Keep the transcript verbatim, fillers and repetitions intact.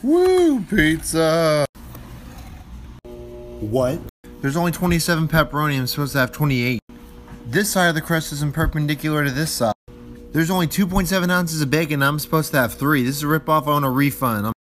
Woo, pizza! What? There's only twenty-seven pepperoni, I'm supposed to have twenty-eight. This side of the crust isn't perpendicular to this side. There's only two point seven ounces of bacon, I'm supposed to have three. This is a ripoff, I want a refund. I'm